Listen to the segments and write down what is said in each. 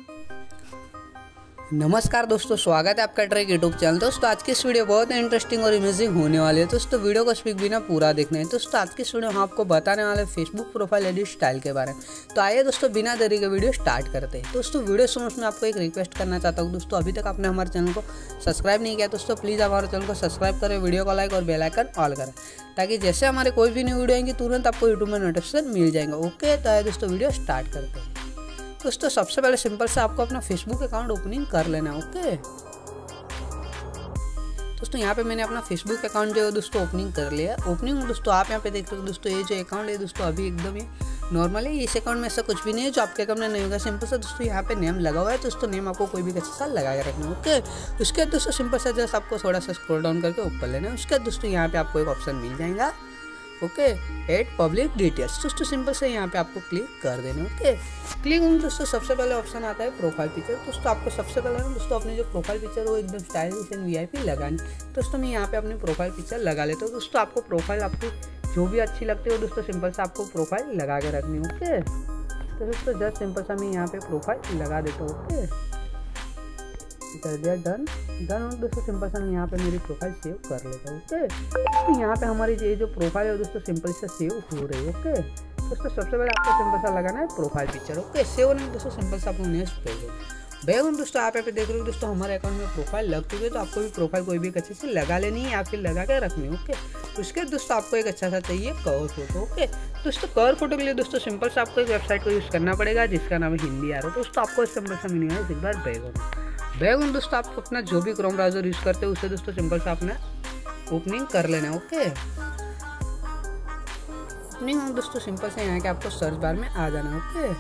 नमस्कार दोस्तों, स्वागत है आपका ट्रैक यूट्यूब चैनल। दोस्तों आज की इस वीडियो बहुत इंटरेस्टिंग और इमेजिंग होने वाली है। दोस्तों वीडियो को स्पीक बिना पूरा देखना है। दोस्तों आज की इस वीडियो में आपको बताने वाले फेसबुक प्रोफाइल एडिट स्टाइल के बारे में। तो आइए दोस्तों बिना देरी के वीडियो स्टार्ट करते हैं। दोस्तों वीडियो शुरू में आपको एक रिक्वेस्ट करना चाहता हूँ। दोस्तों अभी तक आपने हमारे चैनल को सब्सक्राइब नहीं किया दोस्तों प्लीज़ हमारे चैनल को सब्सक्राइब करें, वीडियो को लाइक और बेल आइकन ऑल करें, ताकि जैसे हमारे कोई भी न्यू वीडियो आएंगे तुरंत आपको यूट्यूब में नोटिफिकेशन मिल जाएगा। ओके, तो आइए दोस्तों वीडियो स्टार्ट करते हैं। दोस्तों सबसे पहले सिंपल से आपको अपना फेसबुक अकाउंट ओपनिंग कर लेना है। ओके दोस्तों यहाँ पे मैंने अपना फेसबुक अकाउंट जो है दोस्तों ओपनिंग कर लिया। ओपनिंग दोस्तों आप यहाँ पे देख रहे हो दोस्तों, ये जो अकाउंट है दोस्तों अभी एकदम ये नॉर्मल है। इस अकाउंट में ऐसा कुछ भी नहीं है जो आपके अकाउंट में नहीं होगा। सिंपल सा दोस्तों यहाँ पे नेम लगा हुआ है, दोस्तों नेम आपको कोई भी कैसा सा लगा के रखना है। ओके उसके बाद दोस्तों सिंपल सा जस्ट आपको थोड़ा सा स्क्रॉल डाउन करके ऊपर लेना है। उसके बाद दोस्तों यहाँ पे आपको एक ऑप्शन मिल जाएगा ओके ऐड पब्लिक डिटेल्स। दोस्तों सिंपल से यहाँ पे आपको क्लिक कर देना। ओके क्लिक होंगे दोस्तों सबसे पहले ऑप्शन आता है प्रोफाइल पिक्चर। दोस्तों आपको सबसे पहले ना दोस्तों अपनी जो प्रोफाइल पिक्चर वो एकदम स्टाइलिश एंड वीआईपी लगानी। दोस्तों मैं यहाँ पे अपनी प्रोफाइल पिक्चर लगा लेता हूँ। दोस्तों आपको प्रोफाइल आपकी जो भी अच्छी लगती है दोस्तों सिंपल से आपको प्रोफाइल लगा के रखनी है। ओके तो दोस्तों जस्ट सिंपल सा मैं यहाँ पे प्रोफाइल लगा देता हूँ। ओके कर दिया डन और दोस्तों सिंपल सा मैं यहाँ पे मेरी प्रोफाइल सेव कर लेता हूँ। ओके तो यहाँ पे हमारी ये जो प्रोफाइल है दोस्तों सिंपल से सेव हो रही है। ओके दोस्तों सबसे पहले आपको सिंपल सा लगाना है प्रोफाइल पिक्चर। ओके सेव होने दोस्तों सिंपल से आपको नेक्स्ट पेज बैग दोस्तों आप यहाँ पे देख रहे हो दोस्तों हमारे अकाउंट में प्रोफाइल लग चुकी है। तो आपको भी प्रोफाइल कोई भी एक अच्छे से लगा लेनी है या फिर लगा के रखनी है। ओके उसके दोस्तों आपको एक अच्छा सा चाहिए कवर फोटो। ओके दोस्तों कवर फोटो के लिए दोस्तों सिंपल से आपको एक वेबसाइट को यूज़ करना पड़ेगा जिसका नाम है हिंदी आरो। दोस्तों आपको सिंपल सा मिलेगा एक बार बैग दोस्तों आप अपना जो भी क्रोम ब्राउजर यूज़ करते हो उसे दोस्तों सिंपल से आपने ओपनिंग कर लेना है। ओके ओपनिंग दोस्तों सिंपल से यहाँ के आपको सर्च बार में आ जाना है। ओके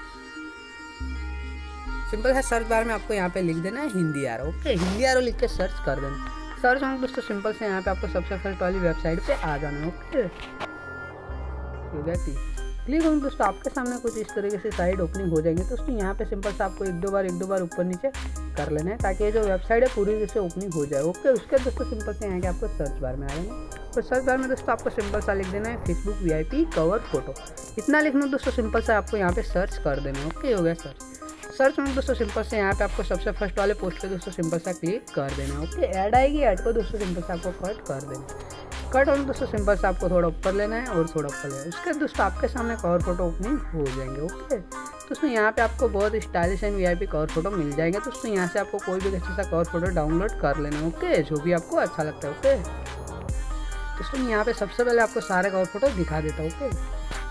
सिंपल है सर्च बार में आपको यहाँ पे लिख देना है हिंदी आरो। ओके हिंदी आरो लिख के सर्च कर देना। सर्च होंगे दोस्तों सिंपल से यहाँ पे आपको सबसे फर्स्ट वाली वेबसाइट पे आ जाना है। ओके क्लिक होंगे दोस्तों आपके सामने कुछ इस तरीके से साइड ओपनिंग हो जाएंगे। दोस्तों यहाँ पे सिंपल से आपको एक दो बार ऊपर नीचे कर लेना है ताकि ये जो वेबसाइट है पूरी तरह से ओपनिंग हो जाए। ओके उसके दोस्तों सिंपल से यहाँ के आपको सर्च बार में आ जाएंगे। तो सर्च बार में दोस्तों आपको सिंपल सा लिख देना है फेसबुक वीआईपी कवर फोटो। इतना लिखना दोस्तों सिंपल से आपको यहाँ पे सर्च कर देना है। ओके हो गया सर्च में दोस्तों सिंपल से यहाँ पे आपको सबसे फर्स्ट वाले पोस्ट पे दोस्तों सिंपल सा क्लिक कर देना है। ओके ऐड आएगी, ऐड को दोस्तों सिंपल से आपको कट कर देना। कट होने दोस्तों सिंपल से आपको थोड़ा ऊपर लेना है और थोड़ा ऊपर लेना है। उसके दोस्तों आपके सामने कवर फोटो ओपनिंग हो जाएंगे। ओके दोस्तों यहाँ पे आपको बहुत stylish and VIP cover photo मिल जाएंगे। दोस्तों यहाँ से आपको कोई भी अच्छा सा कवर फोटो डाउनलोड कर लेना है। ओके जो भी आपको अच्छा लगता है। ओके दोस्तों यहाँ पे सबसे पहले आपको सारे कवर फोटो दिखा देता हूँ। ओके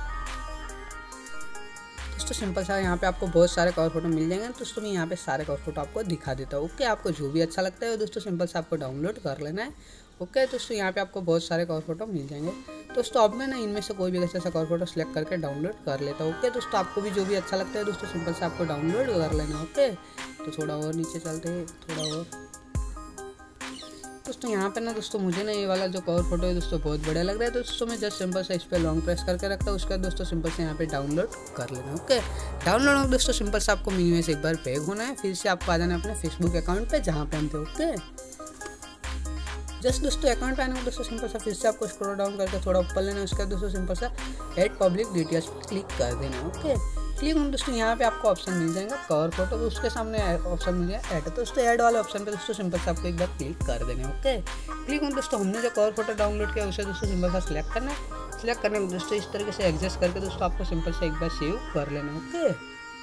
दोस्तों सिंपल सा यहाँ पे आपको बहुत सारे कवर फोटो मिल जाएंगे। दोस्तों मैं यहाँ पे सारे कवर फोटो आपको दिखा देता हूँ। ओके आपको जो भी अच्छा लगता है दोस्तों सिंपल से आपको डाउनलोड कर लेना है। ओके दोस्तों यहाँ पे आपको बहुत सारे कवर फोटो मिल जाएंगे। दोस्तों अब मैं ना इनमें से कोई भी अच्छा सा कवर फोटो सेलेक्ट करके डाउनलोड कर लेता हूँ। ओके दोस्तों आपको भी जो भी अच्छा लगता है दोस्तों सिंपल से आपको डाउनलोड कर लेना है। ओके तो थोड़ा और नीचे चलते हैं, थोड़ा और दोस्तों यहाँ पे ना दोस्तों मुझे ना ये वाला जो कवर फोटो है दोस्तों बहुत बढ़िया लग रहा है। दोस्तों मैं जस्ट सिंपल से इस पर लॉन्ग प्रेस करके रखता हूँ। उसके बाद दोस्तों सिंपल से यहाँ पे डाउनलोड कर लेना। ओके डाउनलोड हो दोस्तों सिंपल से आपको मेन्यू में से एक बार बैक होना है, फिर से आपको आ जाना है अपने फेसबुक अकाउंट पे जहाँ पे हम थे। ओके जस्ट दोस्तों अकाउंट पे आने में दोस्तों सिंपल सा फिर से आपको स्क्रॉल डाउन करके थोड़ा ऊपर लेना है। उसके बाद दोस्तों सिंपल सा ऐड पब्लिक डिटेल्स पर क्लिक कर देना। ओके क्लिक होंगे दोस्तों यहाँ पे आपको ऑप्शन मिल जाएगा कवर फोटो, तो उसके सामने ऑप्शन मिल जाएगा ऐड। तो दोस्तों ऐड वाले ऑप्शन पे दोस्तों सिंपल से आपको एक बार क्लिक कर देना है। ओके क्लिक होंगे दोस्तों हमने जो कवर फोटो डाउनलोड किया उसे दोस्तों सिंपल सा सिलेक्ट करना है। सिलेक्ट करने में दोस्तों इस तरीके से एडजस्ट करके दोस्तों आपको सिंपल से एक बार सेव कर लेना है। ओके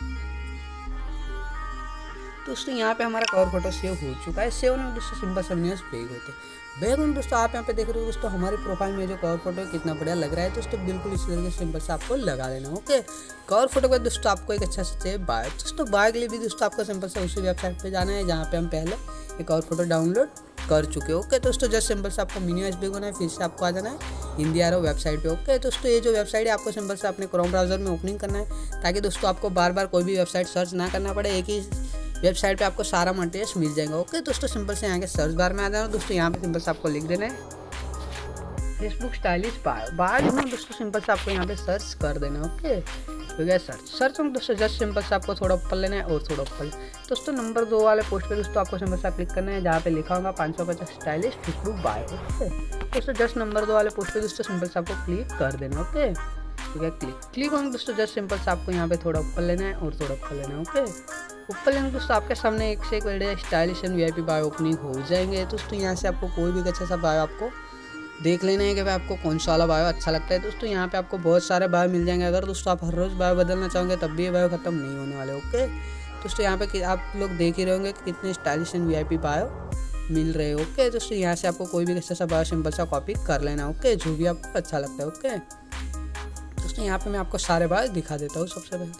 दोस्तों यहाँ पे हमारा कवर फोटो सेव हो चुका है। सेव में दोस्तों सिंपल से बैग होते हैं। बैग में दोस्तों आप यहाँ पे देख रहे हो दोस्तों हमारी प्रोफाइल में जो कवर फोटो है कितना बढ़िया लग रहा है। दोस्तों बिल्कुल इस तरीके से सिंपल से आपको लगा लेना। ओके कवर फोटो के दोस्तों आपको एक अच्छा सा चाहिए बायो। दोस्तों बायो के लिए भी दोस्तों आपको सिंपल से उसी वेबसाइट पे जाना है जहाँ पे हम पहले एक कवर फोटो डाउनलोड कर चुके हैं। ओके दोस्तों जस्ट सिंपल से आपको मिनी एसबी होना है, फिर से आपको आ जाना है हिंदी आरो वेबसाइट पे। ओके दोस्तों ये जो वेबसाइट है आपको सिंपल से अपने क्रोम ब्राउजर में ओपनिंग करना है ताकि दोस्तों आपको बार बार कोई भी वेबसाइट सर्च ना करना पड़े, एक ही वेबसाइट पे आपको सारा मटेरियल मिल जाएगा। ओके दोस्तों सिंपल से यहाँ के सर्च बार में आ जाना। दोस्तों यहाँ पे सिंपल से आपको लिख देना है फेसबुक स्टाइलिश बायो में दोस्तों सिंपल से आपको यहाँ पे सर्च कर देना। ओके हो गया सर्च में दोस्तों जस्ट सिंपल से आपको थोड़ा ऊपर लेना है और थोड़ा ऊपर दोस्तों नंबर 2 वाले पोस्ट पे दोस्तों आपको सिंपल से क्लिक करना है जहाँ पे लिखा होगा 550 स्टाइलिश फेसबुक बायो। ओके दोस्तों जस्ट नंबर 2 वाले पोस्ट पे दोस्तों सिंपल से आपको क्लिक कर देना। ओके ठीक है क्लिक होंगे दोस्तों जस्ट सिंपल से आपको यहाँ पे थोड़ा ऊपर लेना है और थोड़ा ऊपर लेना है। ओके ऊपर लिंक दोस्तों आपके सामने एक से एक बढ़िया stylish and VIP bio opening हो जाएंगे। दोस्तों यहाँ से आपको कोई भी अच्छा सा बायो आपको देख लेना है कि भाई आपको कौन सा वाला बायो अच्छा लगता है। दोस्तों यहाँ पे आपको बहुत सारे बायो मिल जाएंगे। अगर दोस्तों आप हर रोज़ बायो बदलना चाहोगे तब भी ये बायो ख़त्म नहीं होने वाले। ओके दोस्तों यहाँ पे आप लोग देख ही रहे होंगे कि कितने स्टाइलिश एंड वीआईपी बायो मिल रहे हैं। ओके दोस्तोto यहाँ से आपको कोई भी अच्छा सा बायो सिंपल सा कॉपी कर लेना। ओके जो भी आपको अच्छा लगता है। ओके दोस्तों यहाँ पे मैं आपको सारे बायो दिखा देता हूँ। सबसे पहले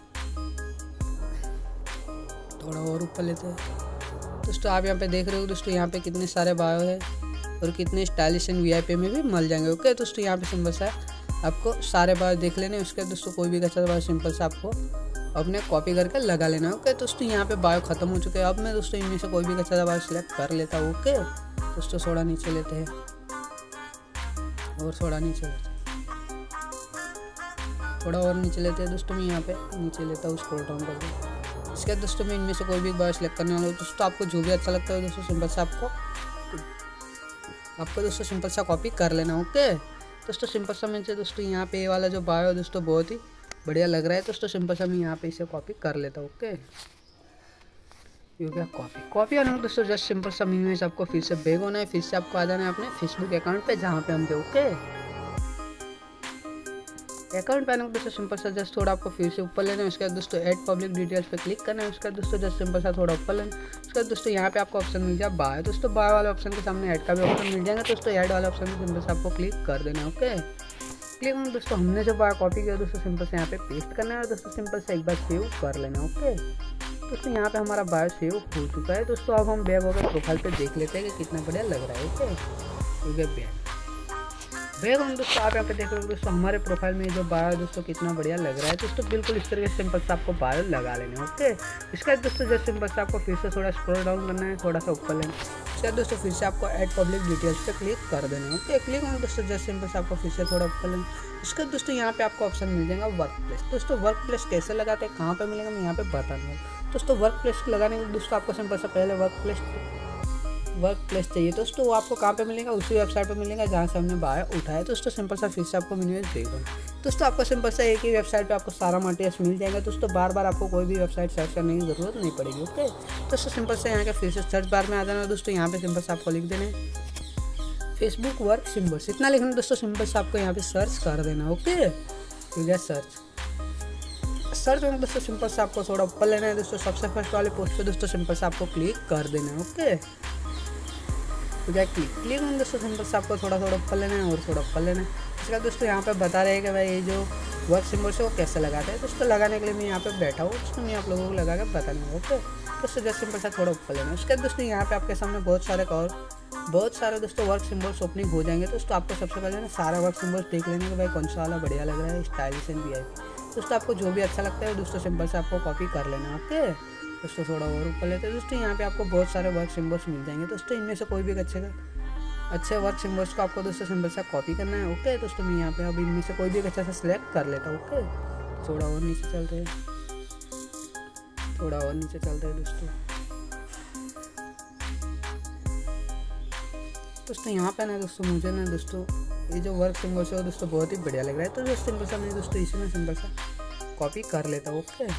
थोड़ा और ऊपर लेते हैं। दोस्तों आप यहाँ पे देख रहे हो दोस्तों यहाँ पे कितने सारे बायो है और कितने स्टाइलिश एंड वीआईपी में भी मिल जाएंगे। ओके दोस्तों यहाँ पे सिंपल सा आपको सारे बायो देख लेने। उसके दोस्तों कोई भी अच्छा बायो सिंपल सा आपको अपने कॉपी करके लगा लेना। ओके दोस्तों यहाँ पे बायो खत्म हो चुके हैं। अब मैं दोस्तों इनमें से कोई भी अच्छा बायो सिलेक्ट कर लेता हूँ। ओके दोस्तों थोड़ा नीचे लेते हैं और थोड़ा नीचे लेते हैं, थोड़ा और नीचे लेते हैं। दोस्तों मैं यहाँ पे नीचे लेता हूँ, स्क्रॉल डाउन करके। इसके बाद दोस्तों मैं इनमें से कोई भी बायो सिलेक्ट करने वाला हूँ। दोस्तों आपको जो भी अच्छा लगता है दोस्तों सिंपल सा आपको दोस्तों सिंपल सा कॉपी कर लेना। ओके दोस्तों सिंपल सा मुझे दोस्तों यहाँ पे ये वाला जो बायो दोस्तों बहुत ही बढ़िया लग रहा है। दोस्तों सिंपल सा मैं यहाँ पे इसे कॉपी कर लेता हूँ। ओके ये हो गया कॉपी आने में दोस्तों जस्ट सिंपल सा मेन्यू से आपको फिर से बैक होना है। फिर से आपको आ जाना है अपने फेसबुक अकाउंट पे जहाँ पे हम थे। ओके अकाउंट पे आने में दोस्तों सिंपल सा जस्ट थोड़ा आपको फिर से ऊपर लेना है। उसके बाद दोस्तों ऐड पब्लिक डिटेल्स पे क्लिक करना है। उसके बाद दोस्तों जस्ट सिंपल सा थोड़ा ऊपर लेना है। उसके बाद दोस्तों यहाँ पे आपको ऑप्शन मिल जाए बाय। दोस्तों बाय वाले ऑप्शन के सामने ऐड का भी ऑप्शन मिल जाएगा। दोस्तों ऐड वाले ऑप्शन में सिंपल से आपको क्लिक कर देना है। ओके क्लिक होना दोस्तों हमने जो बायो कॉपी किया दोस्तों सिंपल से यहाँ पे पेस्ट करना है और दोस्तों सिंपल से एक बार सेव कर लेना। ओके दोस्तों यहाँ पे हमारा बायो सेव हो चुका है। दोस्तों अब हम बैक होकर प्रोफाइल पे देख लेते हैं कि कितना बढ़िया लग रहा है। ओके बैक हम दोस्तों आप यहाँ पे देख रहे हो दोस्तों हमारे प्रोफाइल में जो बायो दोस्तों कितना बढ़िया लग रहा है। दोस्तों बिल्कुल इस तरीके से सिंपल से आपको बायो लगा लेना। ओके इसके बाद दोस्तों जस्ट सिंपल से आपको फिर से थोड़ा स्क्रॉल डाउन करना है, थोड़ा सा ऊपर लेना। इसके बाद दोस्तों फिर से आपको ऐड पब्लिक डिटेल्स पे क्लिक कर देना। ओके क्लिक होना दोस्तों जस्ट सिंपल से आपको फिर से थोड़ा ऊपर लेना। इसके बाद दोस्तों यहाँ पे आपको ऑप्शन मिल जाएगा वर्क प्लेस। दोस्तों वर्क प्लेस कैसे लगाते हैं, कहाँ पे मिलेगा, मैं यहाँ पे बता दूँगा। दोस्तों वर्क प्लेस लगाने के लिए दोस्तों आपको सिंपल से पहले वर्क प्लेस चाहिए। दोस्तों वो आपको कहाँ पे मिलेगा, उसी वेबसाइट पे मिलेगा जहाँ से हमने बायो उठाया। दोस्तों सिंपल सा फिर से आपको मिनिमाइज देगा। दोस्तों आपको सिंपल सा एक ही वेबसाइट पे आपको सारा मटेरियल्स मिल जाएगा। दोस्तों बार बार आपको कोई भी वेबसाइट सर्च करने की जरूरत नहीं पड़ेगी। ओके दोस्तों सिंपल से यहाँ के फिर से सर्च बार में आ जाना। दोस्तों यहाँ पे सिंपल से आपको लिख देना फेसबुक वर्क सिंबल्स, इतना लिखना। दोस्तों सिंपल से आपको यहाँ पे सर्च कर देना। ओके ठीक है सर्च में दोस्तों सिंपल से आपको थोड़ा ऊपर लेना है। दोस्तों सबसे फर्स्ट वाले पोस्ट पे दोस्तों सिंपल से आपको क्लिक कर देना है। ओके क्लिक में दोस्तों सिंपल से आपको थोड़ा ऊपर लेना है और थोड़ा ऊपर लेना है। इसके बाद दोस्तों यहाँ पे बता रहे हैं कि भाई ये जो वर्क सिंबल्स है वो कैसे लगाते हैं। दोस्तों लगाने के लिए मैं यहाँ पे बैठा हूँ, दोस्तों मैं आप लोगों को लगा के बताऊँगा। ओके दोस्तों जस्ट सिंपल सा थोड़ा ऊपर लेना है। उसके बाद दोस्तों यहाँ पे आपके सामने बहुत सारे दोस्तों वर्क सिंबल्स ओपनिंग हो जाएंगे। दोस्तों आपको सबसे पहले ना सारा वर्क सिंबल्स देख लेने के भाई कौन सा वाला बढ़िया लग रहा है, स्टाइलिश एंड वीआईपी। दोस्तों आपको जो भी अच्छा लगता है दोस्तों सिंपल से आपको कॉपी कर लेना। ओके दोस्तों थोड़ा और ऊपर लेते हैं। दोस्तों यहाँ पे आपको बहुत सारे वर्क सिंबल्स मिल जाएंगे। दोस्तों इनमें से कोई भी अच्छे वर्क सिंबल्स को आपको दोस्तों सिंपल सा कॉपी करना है। ओके दोस्तों मैं यहाँ पे अब इनमें से कोई भी अच्छा सा सिलेक्ट कर लेता हूँ। ओके थोड़ा और नीचे चलते हैं, दोस्तों यहाँ पे ना दोस्तों मुझे ना दोस्तों ये जो वर्क सिंबल्स है दोस्तों बहुत ही बढ़िया लग रहा है। तो दोस्तों सिंपल सा मैं दोस्तों इसे ना सिंपल सा कॉपी कर लेता हूँ। ओके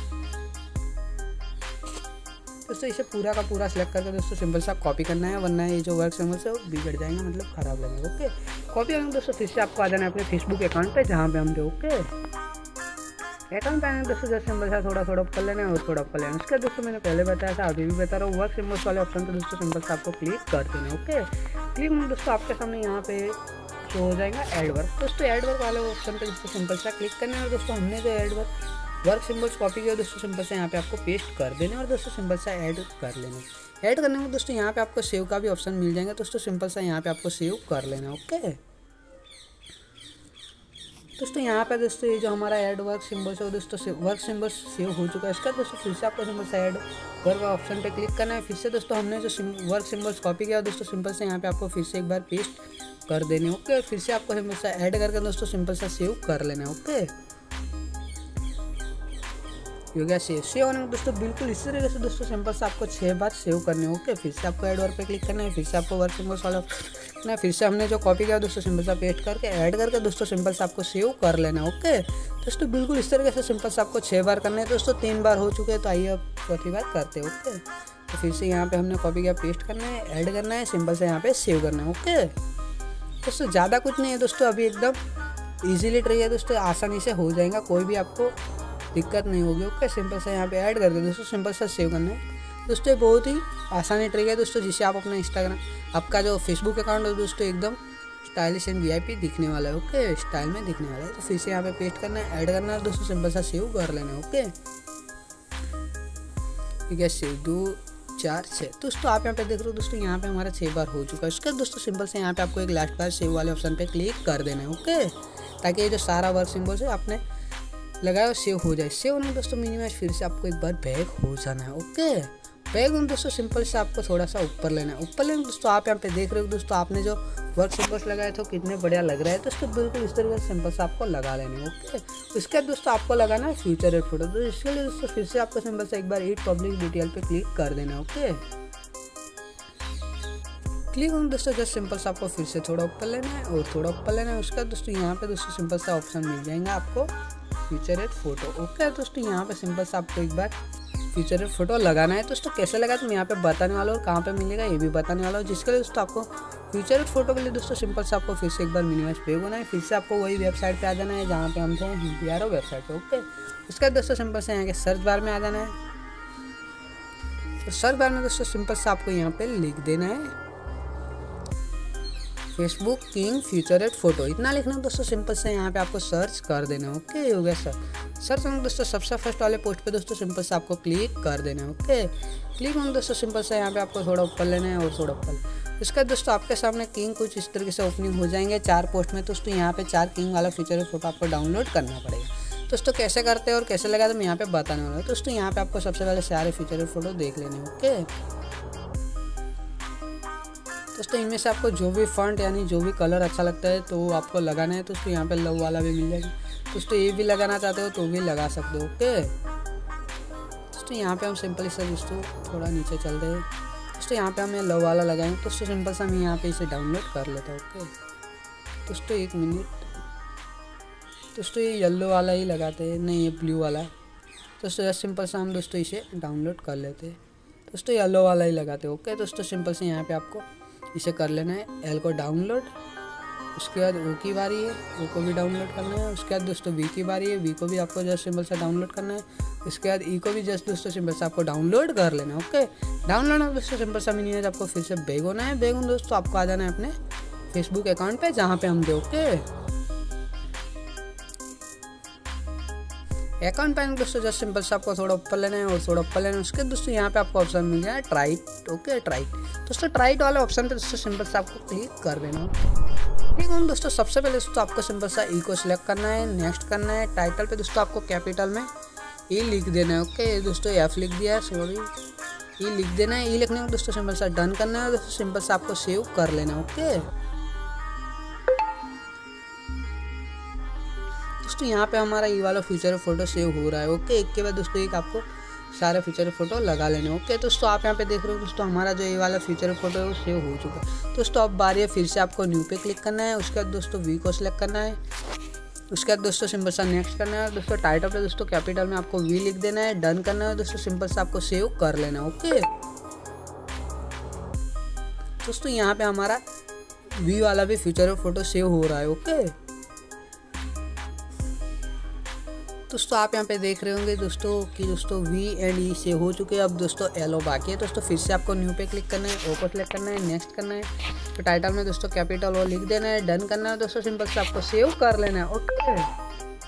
दोस्तों इसे पूरा का पूरा सिलेक्ट करके दोस्तों सिंपल सा कॉपी करना है, वरना ये जो वर्क सिंबल्स है वो बिगड़ जाएंगे, मतलब खराब लगेगा। ओके कॉपी करना दोस्तों फिर से आपको आ जाना है अपने फेसबुक अकाउंट पे जहाँ पे हम थे। ओके अकाउंट पे आने दोस्तों जस्ट सिंपल सा थोड़ा ऊपर लेना है और थोड़ा ऊपर लेना है। उसके दोस्तों मैंने पहले बताया था, अभी भी बता रहा हूँ, वर्क सिंबल्स वाले ऑप्शन पे दोस्तों सिंपल से आपको क्लिक कर देना। ओके क्लिक में दोस्तों आपके सामने यहाँ पे शो हो जाएगा ऐड वर्क। दोस्तों ऐड वर्क वाले ऑप्शन पे दोस्तों सिंपल सा क्लिक करना है और दोस्तों हमने जो वर्क सिंबल्स कॉपी किया दोस्तों सिंपल से यहाँ पे आपको पेस्ट कर देना और दोस्तों सिंपल सा ऐड कर लेना। ऐड करने में दोस्तों यहाँ पे आपको सेव का भी ऑप्शन मिल जाएगा। दोस्तों सिंपल सा यहाँ पे आपको सेव कर लेना। ओके दोस्तों यहाँ पे दोस्तों ये जो हमारा ऐड वर्क सिंबल्स है दोस्तों वर्क सिंबल्स सेव हो चुका है। इसका दोस्तों फिर से आपको सिंपल से ऐड वर्क ऑप्शन पे क्लिक करना है। फिर से दोस्तों हमने जो वर्क सिंबल्स कॉपी किया दोस्तों सिंपल से यहाँ पे आपको फिर से एक बार पेस्ट कर देने। ओके फिर से आपको सिंपल सा ऐड करके दोस्तों सिंपल सा सेव कर लेना है। ओके हो गया सेव होने में दोस्तों बिल्कुल इस तरीके से दोस्तों सिंपल से आपको 6 बार सेव करने हैं। ओके, फिर से आपको ऐड वर्क पे क्लिक करना है, फिर से आपको वर्क सिंबल सॉल्व करना है, फिर से हमने जो कॉपी किया दोस्तों सिंपल सा पेस्ट करके ऐड करके दोस्तों सिंपल से आपको सेव कर लेना है। ओके दोस्तों, बिल्कुल इस तरीके से सिंपल से आपको 6 बार करना है दोस्तों। 3 बार हो चुके हैं, तो आइए अब चौथी बार करते हैं। ओके, तो फिर से यहाँ पे हमने कॉपी किया, पेस्ट करना है, ऐड करना है, सिंपल से यहाँ पे सेव करना है। ओके दोस्तों, ज़्यादा कुछ नहीं है दोस्तों, अभी एकदम ईजिली ट्रिक है दोस्तों, आसानी से हो जाएगा, कोई भी आपको दिक्कत नहीं होगी। ओके, सिंपल से यहाँ पे ऐड करके दोस्तों सिंपल से सेव करना है दोस्तों। ये बहुत ही आसानी ट्रिक है दोस्तों, जिससे आप अपना इंस्टाग्राम, आपका जो फेसबुक अकाउंट है दोस्तों एकदम स्टाइलिश एंड वीआईपी दिखने वाला है। ओके, स्टाइल में दिखने वाला है। तो फिर से यहाँ पे पेस्ट करना है, ऐड करना है दोस्तों, सिंपल सा सेव कर लेना है। ओके, ठीक है, सेव 2 4 6 दोस्तों आप यहाँ पे देख रहे हो दोस्तों, यहाँ पे हमारा 6 बार हो चुका है। उसके दोस्तों सिंपल से यहाँ पे आपको एक लास्ट बार सेव वाले ऑप्शन पे क्लिक कर देना है। ओके, ताकि ये जो सारा वर्क सिंबल से आपने लगाया सेव हो जाए। सेव होने दोस्तों मिनिमाइज, फिर से आपको एक बार बैक हो जाना है। ओके, बैक होने दोस्तों सिंपल से आपको थोड़ा सा ऊपर लेना है। ऊपर लेना दोस्तों आप यहाँ पे देख रहे हो दोस्तों, आपने जो वर्क सिंबल्स लगाए थे कितने बढ़िया लग रहा है दोस्तों, बिल्कुल इस तरीके से सिंपल से आपको लगा लेना है। ओके, उसके बाद दोस्तों आपको लगाना है फ्यूचर रेट फोटो। तो इसके लिए दोस्तों फिर से आपको सिंपल से एक बार एड पब्लिक डिटेल पे क्लिक कर देना है। ओके, क्लिक होने दोस्तों जस्ट सिंपल से आपको फिर से थोड़ा ऊपर लेना है और थोड़ा ऊपर लेना है। उसके बाद दोस्तों यहाँ पे दोस्तों सिंपल सा ऑप्शन मिल जाएगा आपको फ्यूचर रेट फोटो। ओके दोस्तों, यहाँ पे सिंपल से आपको एक बार फ्यूचर रेट फोटो लगाना है दोस्तों। कैसे लगा तो मैं यहाँ पे बताने वाला हूँ, कहाँ पे मिलेगा ये भी बताने वाला हूँ। जिसके लिए दोस्तों आपको फ्यूचर रेट फोटो के लिए दोस्तों सिंपल से आपको फिर से एक बार मिनिमाइज पे होना है, फिर से आपको वही वेबसाइट पे आ जाना है जहाँ पे हम थे, HimpyRO वेबसाइट पे। ओके, उसके बाद दोस्तों सिंपल से यहाँ के सर्च बार में आ जाना है। तो सर्च बार में दोस्तों सिंपल से आपको यहाँ पे लिख देना है Facebook king future rate photo, इतना लिखना है दोस्तों। सिंपल से यहाँ पे आपको सर्च कर देना है। ओके, हो गया सर सर्च होने दोस्तों सबसे फर्स्ट वाले पोस्ट पे दोस्तों सिंपल से आपको क्लिक कर देना है। ओके, क्लिक होने दोस्तों सिंपल से यहाँ पे आपको थोड़ा ऊपर लेना है और थोड़ा ऊपर। इसके बाद दोस्तों आपके सामने किंग कुछ इस तरीके से ओपनिंग हो जाएंगे 4 पोस्ट में। दोस्तों यहाँ पे 4 किंग वाला फ्यूचर रेट फोटो आपको डाउनलोड करना पड़ेगा। दोस्तों कैसे करते हैं और कैसे लगा तो मैं यहाँ पे बताने वाला हूँ। दोस्तों यहाँ पे आपको सबसे पहले सारे फ्यूचर रेट फोटो देख लेने। ओके दोस्तों, इनमें से आपको जो भी फॉन्ट यानी जो भी कलर अच्छा लगता है तो आपको लगाना है। दोस्तों यहाँ पे लव वाला भी मिल जाएगा। दोस्तों ये भी लगाना चाहते हो तो भी लगा सकते हो। ओके दोस्तों, यहाँ पे हम सिंपली से दोस्तों थोड़ा नीचे चल रहे हैं। दोस्तों यहाँ पे हमें लव वाला लगाएंगे। दोस्तों सिंपल से हम यहाँ पे इसे डाउनलोड कर लेते हैं। ओके दोस्तों 1 मिनट, दोस्तों ये येलो वाला ही लगाते हैं, नहीं ये ब्लू वाला। दोस्तों सिंपल से हम दोस्तों इसे डाउनलोड कर लेते हैं। दोस्तों येलो वाला ही लगाते हैं। ओके दोस्तों, सिंपल से यहाँ पे आपको इसे कर लेना है एल को डाउनलोड। उसके बाद ओ की बारी है, ओ को भी डाउनलोड करना है। उसके बाद दोस्तों वी की बारी है, वी को भी आपको जस्ट सिंपल से डाउनलोड करना है। उसके बाद ई को भी जस्ट दोस्तों सिंपल से आपको डाउनलोड कर लेना है। ओके, डाउनलोड है दोस्तों सिंपल सा मिनी है, आपको फिर से बैग होना है। बैग दोस्तों आपको आ जाना है अपने फेसबुक अकाउंट पे जहाँ पे हम थे। ओके अकाउंट पे दोस्तों जस्ट सिंपल से आपको थोड़ा ऊपर लेना है और थोड़ा ऊपर लेना है। उसके दोस्तों यहाँ पे आपको ऑप्शन मिल जाए ट्राइट। ओके ट्राइट दोस्तों, ट्राइट वाले ऑप्शन पे दोस्तों सिंपल से आपको क्लिक कर देना। ठीक है दोस्तों, सबसे पहले दोस्तों आपको सिंपल सा ई को सिलेक्ट करना है, नेक्स्ट करना है। टाइटल पे दोस्तों आपको कैपिटल में ई लिख देना है। ओके दोस्तों एफ लिख दिया है, सॉरी ई लिख देना है। ई लिखने को दोस्तों सिंपल सा डन करना है। दोस्तों सिंपल से आपको सेव कर लेना है। ओके दोस्तों, यहाँ पे हमारा ये वाला फ्यूचर फोटो सेव हो रहा है। ओके, एक के बाद दोस्तों एक आपको सारे फ्यूचर फोटो लगा लेने। ओके दोस्तों, आप यहाँ पे देख रहे हो दोस्तों हमारा जो ये वाला फ्यूचर फोटो है वो सेव हो चुका है। दोस्तों अब बारी है फिर से आपको न्यू पे क्लिक करना है। उसके बाद दोस्तों वी को सिलेक्ट करना है। उसके बाद दोस्तों सिंपल सा नेक्स्ट करना है। दोस्तों टाइटल पे दोस्तों कैपिटल में आपको वी लिख देना है, डन करना है। दोस्तों सिंपल से आपको सेव कर लेना है। ओके दोस्तों, यहाँ पे हमारा वी वाला भी फ्यूचर फोटो सेव हो रहा है। ओके दोस्तों, आप यहाँ पे देख रहे होंगे दोस्तों कि दोस्तों वी एंड ई से हो चुके हैं। अब दोस्तों एलो बाकी है। दोस्तों फिर से आपको न्यू पे क्लिक करना है, ओ को सिलेक्ट करना है, नेक्स्ट करना है। तो टाइटल में दोस्तों कैपिटल ओ लिख देना है, डन करना है। दोस्तों सिंपल से आपको सेव कर लेना है। ओके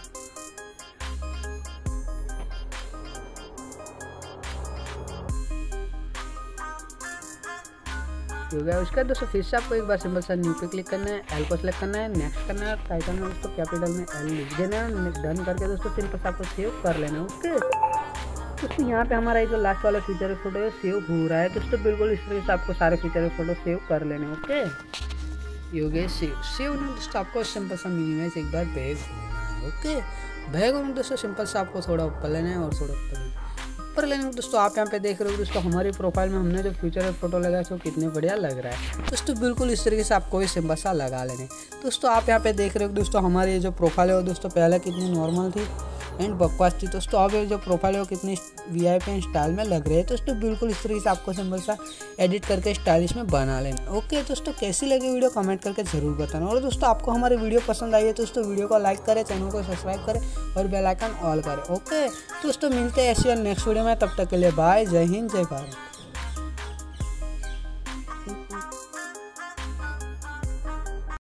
हो गया। उसके बाद दोस्तों फिर से आपको एक बार सिंपल सा न्यू पे क्लिक करना है, एल को सिलेक्ट करना है, नेक्स्ट करना है। टाइटल में दोस्तों कैपिटल में एल लिख देना है, डन करके दोस्तों सिंपल से आपको सेव कर लेना है। ओके दोस्तों, यहाँ पे हमारा जो लास्ट वाला फीचर फोटो है सेव हो रहा है। दोस्तों बिल्कुल इस तरीके से आपको सारे फीचर फोटो सेव कर लेने। ओके ये हो गए सेव। सेव ने दोस्तों आपको सिंपल सा मिनिमाइज एक बार बैग होना है। ओके बैकग्राउंड दोस्तों सिंपल सा आपको थोड़ा ऊपर लेना है और थोड़ा ऊपर लेने में दोस्तों आप यहाँ पे देख रहे हो दोस्तों हमारी प्रोफाइल में हमने जो फ्यूचर में फोटो लगाया है वो कितने बढ़िया लग रहा है दोस्तों। बिल्कुल इस तरीके से आपको भी सिंपल सा लगा लेने दोस्तों। आप यहाँ पे देख रहे हो दोस्तों हमारी जो प्रोफाइल है वो दोस्तों पहले कितनी नॉर्मल थी एंड बकवास थी दोस्तों। अब ये जो प्रोफाइल है वो कितनी वीआईपी एंड स्टाइल में लग रही है दोस्तों। बिल्कुल इस तरीके से आपको सिंपल सा एडिट करके स्टाइलिश में बना लेना। ओके दोस्तों, कैसी लगी वीडियो कमेंट करके जरूर बताना। और दोस्तों आपको हमारी वीडियो पसंद आई है दोस्तों वीडियो को लाइक करें, चैनल को सब्सक्राइब करें और बेल आइकन ऑल करें। ओके दोस्तों, मिलते हैं ऐसी और नेक्स्ट वीडियो में, तब तक के लिए बाय, जय हिंद, जय भारत।